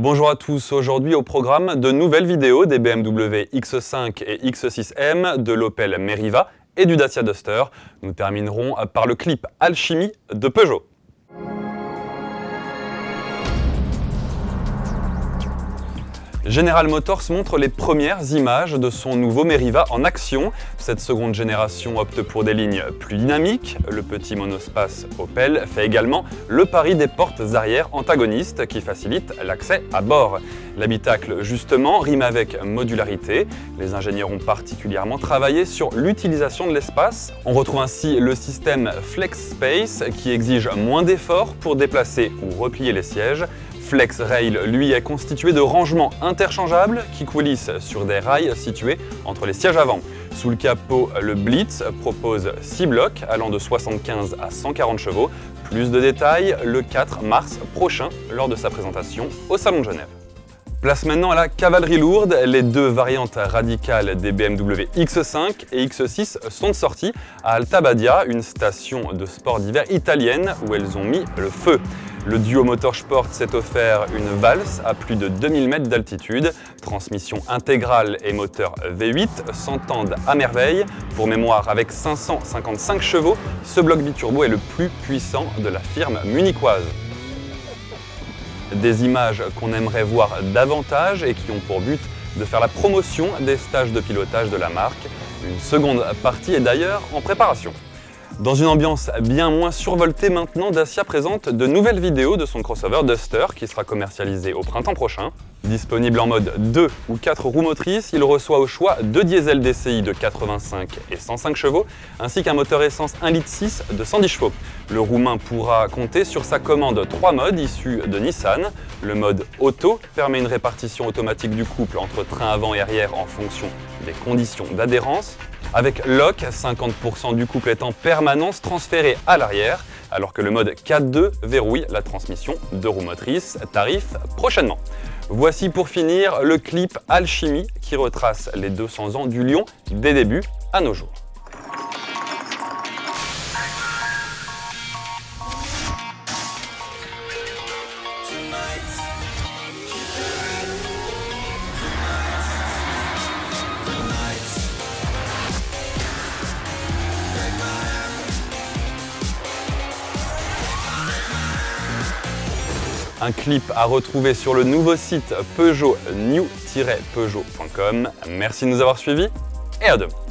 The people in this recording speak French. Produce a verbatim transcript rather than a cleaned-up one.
Bonjour à tous, aujourd'hui au programme de nouvelles vidéos des B M W X cinq et X six M, de l'Opel Meriva et du Dacia Duster. Nous terminerons par le clip Alchimie de Peugeot. General Motors montre les premières images de son nouveau Meriva en action. Cette seconde génération opte pour des lignes plus dynamiques. Le petit monospace Opel fait également le pari des portes arrière antagonistes qui facilitent l'accès à bord. L'habitacle, justement, rime avec modularité. Les ingénieurs ont particulièrement travaillé sur l'utilisation de l'espace. On retrouve ainsi le système Flex Space qui exige moins d'efforts pour déplacer ou replier les sièges. Flex Rail, lui, est constitué de rangements interchangeables qui coulissent sur des rails situés entre les sièges avant. Sous le capot, le Blitz propose six blocs allant de soixante-quinze à cent quarante chevaux. Plus de détails le quatre mars prochain lors de sa présentation au Salon de Genève. Place maintenant à la cavalerie lourde. Les deux variantes radicales des B M W X cinq et X six sont de sortie à Alta Badia, une station de sport d'hiver italienne où elles ont mis le feu. Le duo Motorsport s'est offert une valse à plus de deux mille mètres d'altitude. Transmission intégrale et moteur V huit s'entendent à merveille. Pour mémoire, avec cinq cent cinquante-cinq chevaux, ce bloc biturbo est le plus puissant de la firme munichoise. Des images qu'on aimerait voir davantage et qui ont pour but de faire la promotion des stages de pilotage de la marque. Une seconde partie est d'ailleurs en préparation. Dans une ambiance bien moins survoltée maintenant, Dacia présente de nouvelles vidéos de son crossover Duster qui sera commercialisé au printemps prochain. Disponible en mode deux ou quatre roues motrices, il reçoit au choix deux diesels D C I de quatre-vingt-cinq et cent cinq chevaux, ainsi qu'un moteur essence un virgule six litres de cent dix chevaux. Le roumain pourra compter sur sa commande trois modes issus de Nissan. Le mode auto permet une répartition automatique du couple entre train avant et arrière en fonction des conditions d'adhérence. Avec lock, cinquante pour cent du couple est en permanence transféré à l'arrière, alors que le mode quatre deux verrouille la transmission de roues motrices, tarif prochainement. Voici pour finir le clip Alchimie qui retrace les deux cents ans du Lion des débuts à nos jours. Un clip à retrouver sur le nouveau site Peugeot new tiret peugeot point com. Merci de nous avoir suivis et à demain.